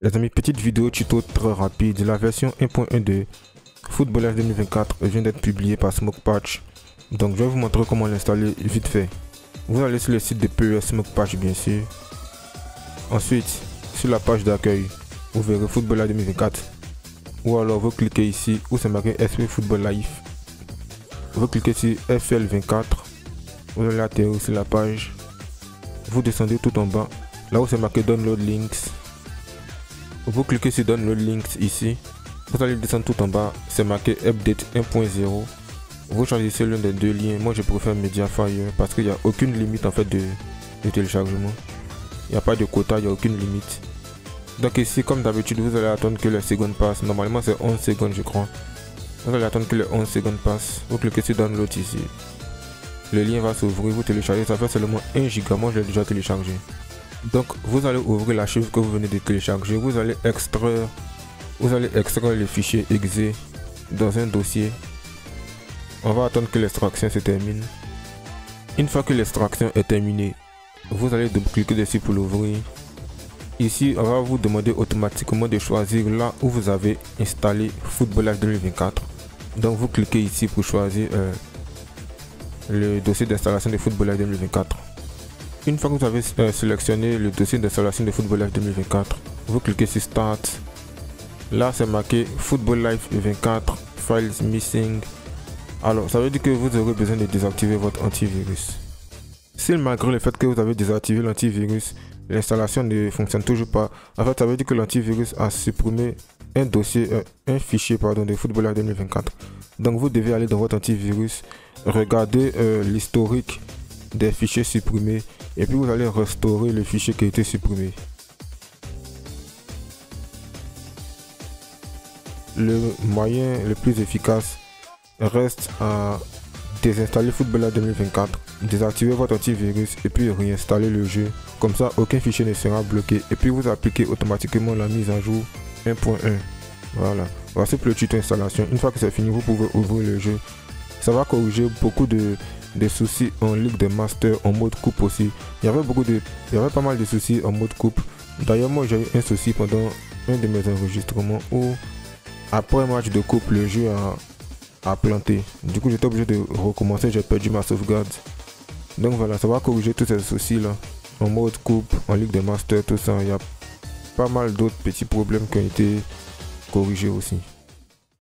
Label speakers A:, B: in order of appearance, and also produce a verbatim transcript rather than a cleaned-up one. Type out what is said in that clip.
A: Les amis, petite vidéo tuto très rapide. La version un point un de Football Live deux mille vingt-quatre vient d'être publiée par Smokepatch. Donc je vais vous montrer comment l'installer vite fait. Vous allez sur le site de P E S Smokepatch bien sûr. Ensuite, sur la page d'accueil, vous verrez Football Live deux mille vingt-quatre. Ou alors vous cliquez ici où c'est marqué S P Football Live. Vous cliquez sur F L vingt-quatre. Vous allez atterrir sur la page. Vous descendez tout en bas, là où c'est marqué Download Links. Vous cliquez sur Download Links ici. Vous allez descendre tout en bas, c'est marqué Update un point zéro. Vous choisissez l'un des deux liens. Moi je préfère Mediafire parce qu'il n'y a aucune limite en fait de, de téléchargement. Il n'y a pas de quota, il n'y a aucune limite. Donc ici comme d'habitude vous allez attendre que les secondes passent. Normalement c'est onze secondes je crois. Vous allez attendre que les onze secondes passent. Vous cliquez sur Download ici. Le lien va s'ouvrir, vous téléchargez, ça fait seulement un giga, moi je l'ai déjà téléchargé. Donc vous allez ouvrir l'archive que vous venez de télécharger, vous allez extraire, vous allez extraire le fichier exe dans un dossier. On va attendre que l'extraction se termine. Une fois que l'extraction est terminée, vous allez double-cliquer dessus pour l'ouvrir. Ici, on va vous demander automatiquement de choisir là où vous avez installé Football Live deux mille vingt-quatre. Donc vous cliquez ici pour choisir euh, le dossier d'installation de Football Live deux mille vingt-quatre. Une fois que vous avez euh, sélectionné le dossier d'installation de Football Live deux mille vingt-quatre, vous cliquez sur Start. Là, c'est marqué Football Live vingt-quatre Files Missing. Alors, ça veut dire que vous aurez besoin de désactiver votre antivirus. Si malgré le fait que vous avez désactivé l'antivirus, l'installation ne fonctionne toujours pas, en fait, ça veut dire que l'antivirus a supprimé un dossier, euh, un fichier pardon, de Football Live deux mille vingt-quatre. Donc, vous devez aller dans votre antivirus, regarder euh, l'historique des fichiers supprimés et puis vous allez restaurer le fichier qui a été supprimé. Le moyen le plus efficace reste à désinstaller Football Live deux mille vingt-quatre, désactiver votre antivirus et puis réinstaller le jeu. Comme ça, aucun fichier ne sera bloqué et puis vous appliquez automatiquement la mise à jour un point un. Voilà, voici le tuto installation. Une fois que c'est fini, vous pouvez ouvrir le jeu. Ça va corriger beaucoup de, de soucis en Ligue des Masters, en mode coupe aussi. Il y avait beaucoup de, il y avait pas mal de soucis en mode coupe. D'ailleurs, moi j'ai eu un souci pendant un de mes enregistrements où après un match de coupe, le jeu a, a planté. Du coup, j'étais obligé de recommencer, j'ai perdu ma sauvegarde. Donc voilà, ça va corriger tous ces soucis là. En mode coupe, en Ligue des Masters, tout ça. Il y a pas mal d'autres petits problèmes qui ont été corrigés aussi.